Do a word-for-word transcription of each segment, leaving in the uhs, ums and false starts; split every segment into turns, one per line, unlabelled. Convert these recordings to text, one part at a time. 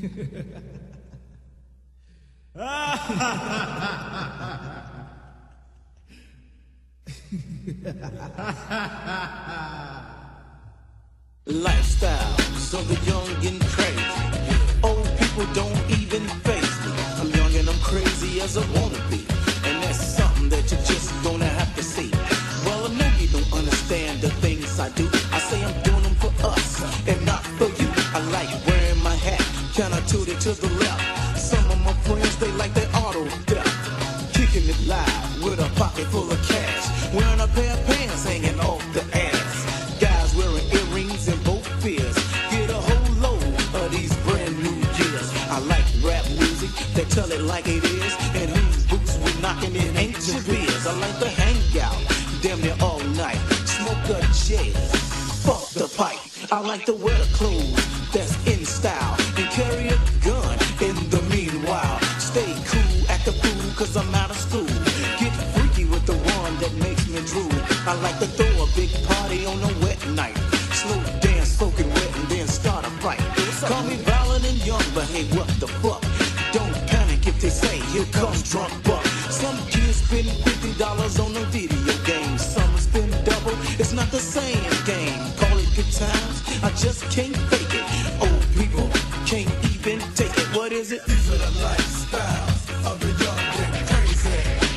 Lifestyles of the young and crazy. Old people don't even face me. I'm young and I'm crazy as I wanna be. And that's something that you're just gonna have to see. Well, I know you don't understand the things I do. I say I'm doing them for us and not for you. I like wearing my hat, kinda tooted to the left. Some of my friends, they like their auto theft. Kicking it live with a pocket full of cash. Wearing a pair of pants hanging off the ass. Guys wearing earrings in both ears. Get a whole load of these brand new years. I like rap music, they tell it like it is. And whose boots we knocking in ancient beers. I like to hang out, damn near all night. Smoke a J, fuck the pipe. I like to wear the clothes that's in style. And carry a gun in the meanwhile. Stay cool, act a fool, cause I'm out of school. Get freaky with the one that makes me drool. I like to throw a big party on a wet night. Slow dance, soaking wet, and then start a fight. Call me violent and young, but hey, what the fuck? Don't panic if they say, here comes drunk buck. Some kids spend fifty dollars on a video game. Some spend double, it's not the same game. Call it good times, I just can't fake it. Old people can't even take it. What is it?
These are the lifestyles of the young and crazy.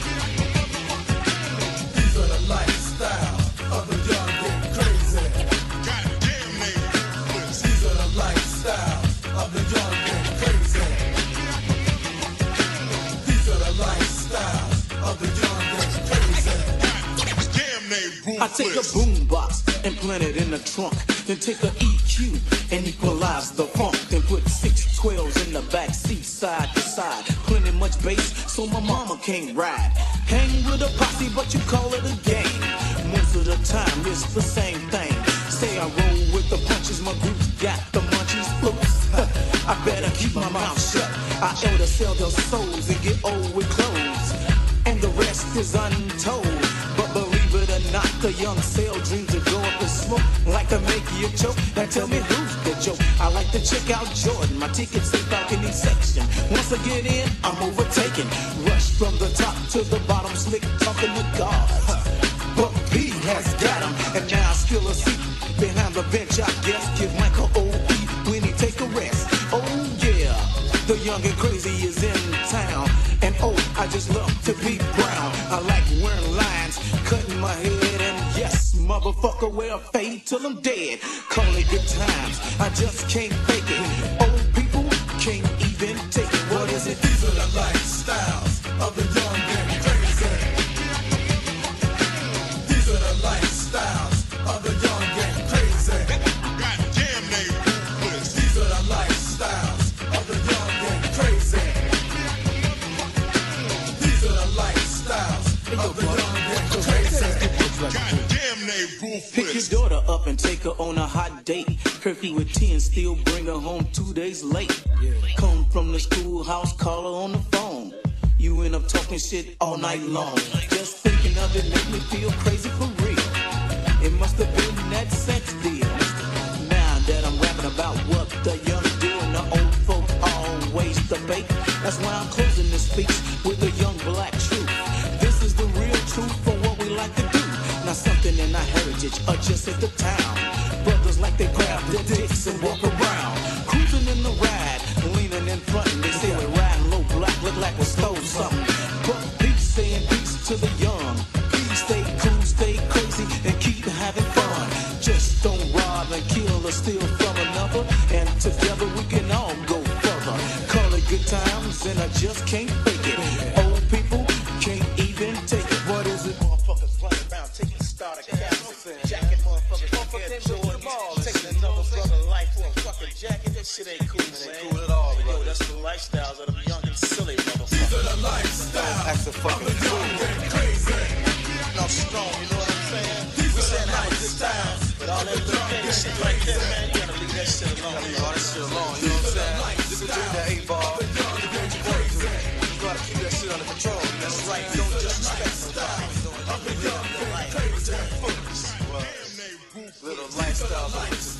These are the lifestyles of the young and crazy.
Goddamn, nigga.
These are the lifestyles of the young and crazy. These are the lifestyles of the young and crazy.
Damn, they
I take a boombox and plant it in the trunk. Then take a E Q and equalize the funk. Then put six twelves in the back seat, side to side. Plenty much bass so my mama can't ride. Hang with a posse but you call it a game. Most of the time it's the same thing. Say I roll with the punches, my group's got the munchies. Oops, I better keep my mouth shut. I elder sell their souls and get old with clothes. And the rest is untold. But believe it or not, the young sell dreams to go up and smoke like to make you choke. Now tell me who's the joke? I like to check out Jordan. My ticket's in balcony section. Once I get in, I'm overtaken. Rush from the top to the bottom, slick talking to God. But P has got him, and now I still a seat behind the bench. I guess give Michael O E when he take a rest. Oh yeah, the young and crazy is in town. And oh, I just love to be brown. I like wearing lines, cutting my head, and yes, motherfucker, wear a fade till I'm dead. Call it good times, I just can't fake it. Old people can't even take it. What is it?
These are the lifestyles of the young and crazy. These are the lifestyles of the young and crazy.
Goddamn, they ruthless.
These are the lifestyles of the young and crazy. These are the lifestyles of the young and crazy.
Goddamn, they
Pick
ruthless.
your daughter up and take her on a hot date. Curfew with ten, still bring her home two days late. Come from the schoolhouse, call her on the phone. You end up talking shit all night long. Just thinking of it make me feel crazy for real. It must have been that sex deal. Now that I'm rapping about what the young do and the old folk always debate, that's why I'm closing this speech with the young black truth. This is the real truth for what we like to do. Not something in our heritage or just at the town. Brothers like they grab their dicks and walk around. Cruising in the ride, leaning in front, and they say we're riding low black, look like we stole something. But peace, saying peace to the young. Please stay cool, stay crazy, and keep having fun. Just don't rob and kill or steal from another, and together we can all go further. Call it good times, and I just can't fake it. Old people can't even take it. What is it?
Motherfuckers running around taking starter caps and jacking motherfuckers. Motherfuckers Jordan, taking another brother life for a fucking jacket. That shit ain't cool, man. Ain't cool at all, bro. Yo, that's the lifestyles of them young and silly motherfuckers.
These are the lifestyles
That's a
of
fucking
the young and crazy.
I'm strong, you know what I'm saying?
These
We
are
saying
the
have a good time,
lifestyles
but all that little petty shit right there, man, you gotta leave that shit alone. You gotta leave all that shit alone, you know what I'm saying? You can drink that eight ball, you can do what you want to. You gotta keep that shit under control. That's right, you don't disrespect nobody. Of the young and crazy.
Damn, they ruthless.
Little lifestyle.